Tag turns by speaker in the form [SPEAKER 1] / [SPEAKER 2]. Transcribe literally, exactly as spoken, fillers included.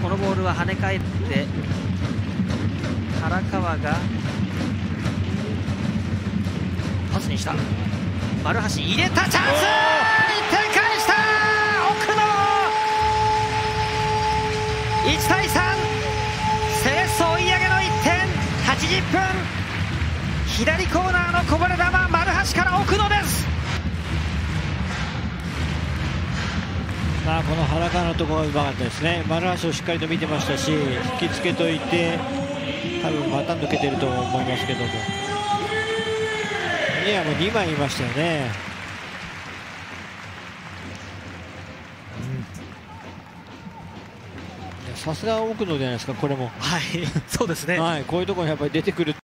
[SPEAKER 1] このボールは跳ね返って原川がパスにした丸橋入れたチャンス、いってん返した奥野いちたいさん、セレッソ追い上げのいってん、はちじゅっぷん左コーナーのこぼれ球、丸橋から奥野です。
[SPEAKER 2] まあこの原川のところがうまかったですね。丸橋をしっかりと見てましたし、引きつけといて多分また抜けてると思いますけども、いやもうにまいいましたよね。さすが奥野じゃないですか、これも。
[SPEAKER 1] はい、そうですね。
[SPEAKER 2] はい、こういうところにやっぱり出てくる。